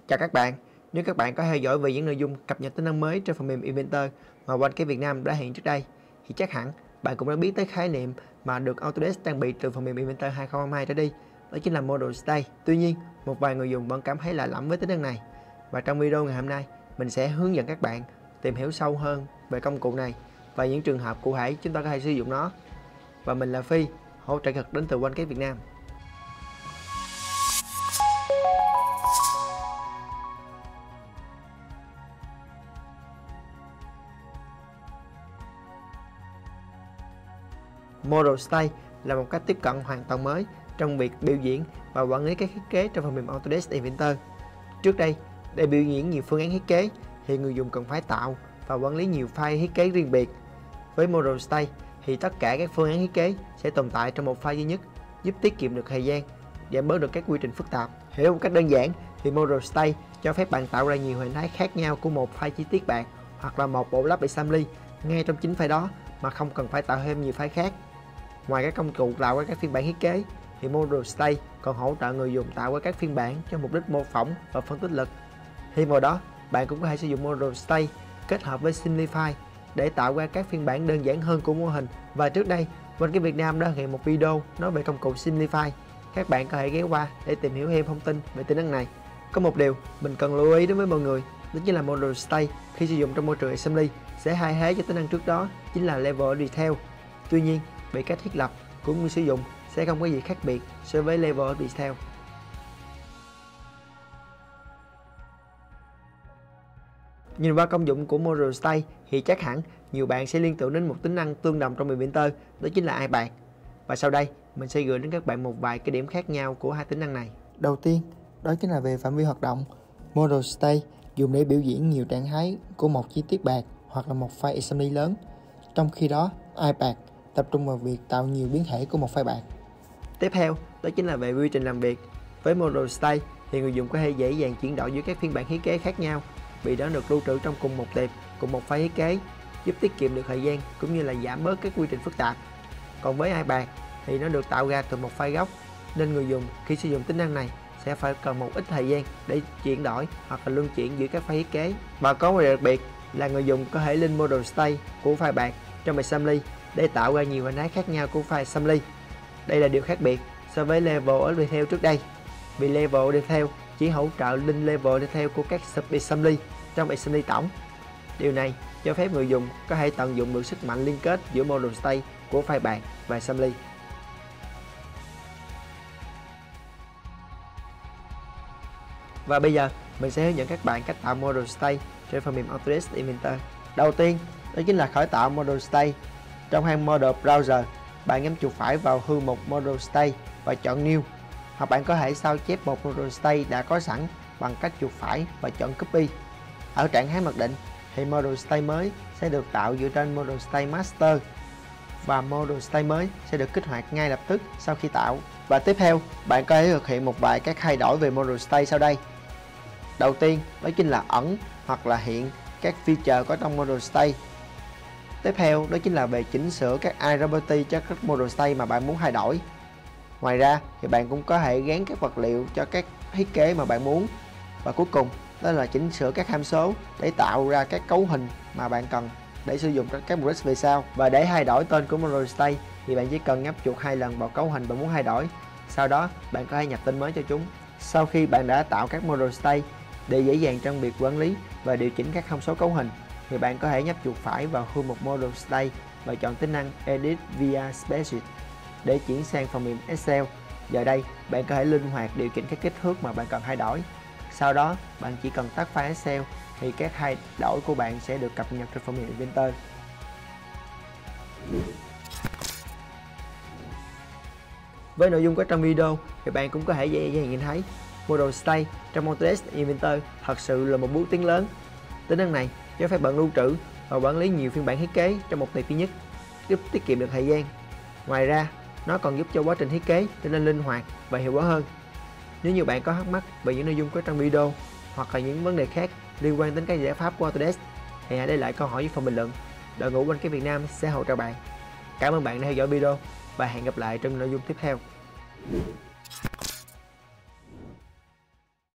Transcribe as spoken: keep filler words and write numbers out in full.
Chào các bạn, nếu các bạn có theo dõi về những nội dung cập nhật tính năng mới trên phần mềm Inventor mà OneCase Việt Nam đã hiện trước đây, thì chắc hẳn bạn cũng đã biết tới khái niệm mà được Autodesk trang bị từ phần mềm Inventor hai không hai hai trở đi, đó chính là Model Stay. Tuy nhiên, một vài người dùng vẫn cảm thấy lạ lẫm với tính năng này. Và trong video ngày hôm nay, mình sẽ hướng dẫn các bạn tìm hiểu sâu hơn về công cụ này và những trường hợp cụ thể chúng ta có thể sử dụng nó. Và mình là Phi, hỗ trợ kỹ thuật đến từ OneCase Việt Nam. Model Stay là một cách tiếp cận hoàn toàn mới trong việc biểu diễn và quản lý các thiết kế trong phần mềm Autodesk Inventor. Trước đây, để biểu diễn nhiều phương án thiết kế thì người dùng cần phải tạo và quản lý nhiều file thiết kế riêng biệt. Với Model Stay thì tất cả các phương án thiết kế sẽ tồn tại trong một file duy nhất, giúp tiết kiệm được thời gian, giảm bớt được các quy trình phức tạp. Hiểu một cách đơn giản thì Model Stay cho phép bạn tạo ra nhiều hình thái khác nhau của một file chi tiết bạc hoặc là một bộ lắp assembly ngay trong chính file đó mà không cần phải tạo thêm nhiều file khác. Ngoài các công cụ tạo ra các phiên bản thiết kế thì Model Stay còn hỗ trợ người dùng tạo ra các phiên bản cho mục đích mô phỏng và phân tích lực. Thêm vào đó, bạn cũng có thể sử dụng Model Stay kết hợp với Simplify để tạo ra các phiên bản đơn giản hơn của mô hình. Và trước đây, OneCase Việt Nam đã thực hiện một video nói về công cụ Simplify. Các bạn có thể ghé qua để tìm hiểu thêm thông tin về tính năng này. Có một điều mình cần lưu ý đối với mọi người, đó chính là Model Stay khi sử dụng trong môi trường assembly sẽ thay thế cho tính năng trước đó, chính là Level Detail. Tuy nhiên, về cách thiết lập cũng như sử dụng sẽ không có gì khác biệt so với Level Detail. Nhìn qua công dụng của Model Stay thì chắc hẳn nhiều bạn sẽ liên tưởng đến một tính năng tương đồng trong Inventor, đó chính là iPad. Và sau đây mình sẽ gửi đến các bạn một vài cái điểm khác nhau của hai tính năng này. Đầu tiên, đó chính là về phạm vi hoạt động. Model Stay dùng để biểu diễn nhiều trạng thái của một chi tiết bạc hoặc là một file assembly lớn, trong khi đó iPad tập trung vào việc tạo nhiều biến thể của một file bạc. Tiếp theo, đó chính là về quy trình làm việc. Với Model Stay thì người dùng có thể dễ dàng chuyển đổi giữa các phiên bản thiết kế khác nhau, vì đó được lưu trữ trong cùng một tệp, cùng một file thiết kế, giúp tiết kiệm được thời gian cũng như là giảm bớt các quy trình phức tạp. Còn với iPad thì nó được tạo ra từ một file gốc, nên người dùng khi sử dụng tính năng này sẽ phải cần một ít thời gian để chuyển đổi hoặc là luân chuyển giữa các file thiết kế. Và có một điều đặc biệt là người dùng có thể link Model Stay của file bạc trong assembly để tạo ra nhiều hình thái khác nhau của file assembly. Đây là điều khác biệt so với Level Detail trước đây, vì Level Detail chỉ hỗ trợ link Level Detail của các sub-assembly trong assembly tổng. Điều này cho phép người dùng có thể tận dụng được sức mạnh liên kết giữa Model Stay của file bạc và assembly. Và bây giờ mình sẽ hướng dẫn các bạn cách tạo Model Stay trên phần mềm Autodesk Inventor. Đầu tiên, đó chính là khởi tạo Model Stay. Trong hàng Model Browser, bạn nhấn chuột phải vào thư mục Model Stay và chọn New. Hoặc bạn có thể sao chép một Model Stay đã có sẵn bằng cách chuột phải và chọn Copy. Ở trạng thái mặc định thì Model Stay mới sẽ được tạo dựa trên Model Stay Master và Model Stay mới sẽ được kích hoạt ngay lập tức sau khi tạo. Và tiếp theo, bạn có thể thực hiện một vài các thay đổi về Model Stay sau đây. Đầu tiên, đó chính là ẩn hoặc là hiện các feature có trong Model Stay. Tiếp theo, đó chính là về chỉnh sửa các iRobotics cho các Model Stay mà bạn muốn thay đổi. Ngoài ra thì bạn cũng có thể gắn các vật liệu cho các thiết kế mà bạn muốn. Và cuối cùng, đó là chỉnh sửa các hàm số để tạo ra các cấu hình mà bạn cần để sử dụng các mục đích về sau. Và để thay đổi tên của Model Stay thì bạn chỉ cần nhấp chuột hai lần vào cấu hình bạn muốn thay đổi. Sau đó, bạn có thể nhập tên mới cho chúng. Sau khi bạn đã tạo các Model Stay để dễ dàng trong việc quản lý và điều chỉnh các thông số cấu hình, thì bạn có thể nhấp chuột phải vào thư mục Model Stay và chọn tính năng Edit via Spreadsheet để chuyển sang phần mềm Excel. Giờ đây, bạn có thể linh hoạt điều chỉnh các kích thước mà bạn cần thay đổi. Sau đó, bạn chỉ cần tắt file Excel thì các thay đổi của bạn sẽ được cập nhật trên phần mềm Inventor. Với nội dung có trong video thì bạn cũng có thể dễ dàng nhìn thấy Model Stay trong Autodesk Inventor thật sự là một bước tiến lớn. Tính năng này cho phép bạn lưu trữ và quản lý nhiều phiên bản thiết kế trong một tệp duy nhất, giúp tiết kiệm được thời gian. Ngoài ra, nó còn giúp cho quá trình thiết kế trở nên linh hoạt và hiệu quả hơn. Nếu như bạn có thắc mắc về những nội dung có trong video hoặc là những vấn đề khác liên quan đến các giải pháp của Autodesk, thì hãy để lại câu hỏi dưới phần bình luận. Đội ngũ OneCase Việt Nam sẽ hỗ trợ bạn. Cảm ơn bạn đã theo dõi video và hẹn gặp lại trong nội dung tiếp theo.